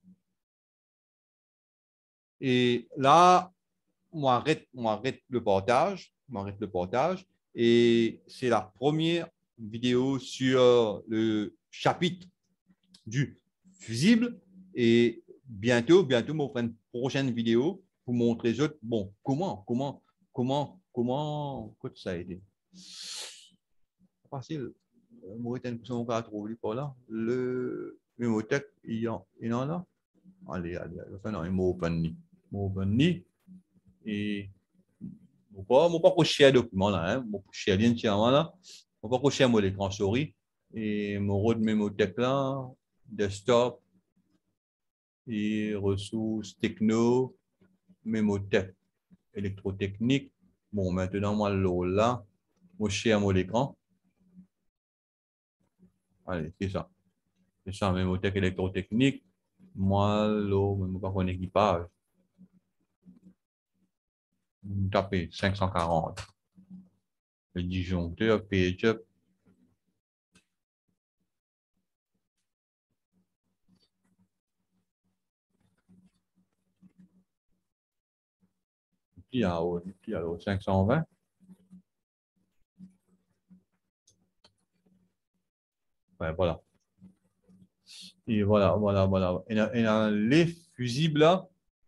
Et là, on arrête, on arrête le partage, on arrête le partage, et c'est la première vidéo sur le chapitre du fusible. Et bientôt, bientôt, on fera une prochaine vidéo pour montrer autres, bon, comment, comment, comment, comment, comment ça a été. Facile. Moi, j'ai l'impression qu'on va trouver par là. Le mémotech, il y en a là. Allez, allez, enfin, non, il m'a open open et je ne vais pas cocher le document là, je vais cocher l'entièrement là, je ne vais pas cocher l'écran souris et mon road mémotech là, desktop et ressources techno, mémotech, électrotechnique. Bon, maintenant, moi, là, je cocher l'écran. Allez, c'est ça. C'est ça, mémotech électrotechnique. Moi, là, je ne vais pas connaître équipage. Tapez cinq cent quarante. Le disjoncteur, page up. Puis en haut, puis en haut, cinq cent vingt. Ouais, voilà. Et voilà, voilà, voilà. Et dans, et dans les fusibles là,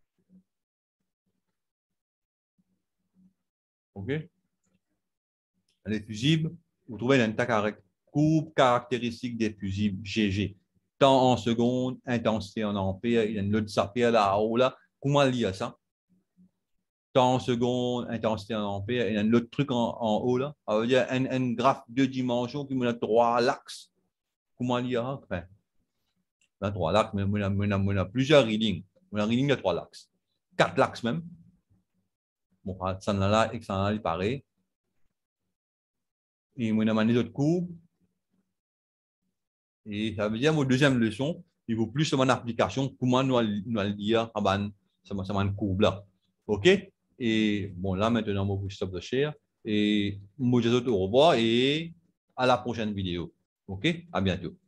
OK? Les fusibles, vous trouvez un tas de courbes caractéristiques des fusibles G G. Temps en seconde, intensité en ampères, il y a une autre sapère là-haut là. Comment lire ça? Temps en seconde, intensité en ampères, il y a un autre truc en, en haut là. Ça veut dire un, un graphe deux dimensions qui me donne trois axes. Comment lire? Enfin, dans trois axes, mais on a plusieurs readings. On a un reading de trois axes. Quatre axes même. Bon, ça en a là et ça en a pareil. Et on a des autres courbes. Et ça veut dire, mon deuxième leçon, il vaut plus mon application, comment nous allons lire ça une courbe là. OK? Et bon, là, maintenant, moi, je stop de share. Et moi, je vous au revoir et à la prochaine vidéo. OK? À bientôt.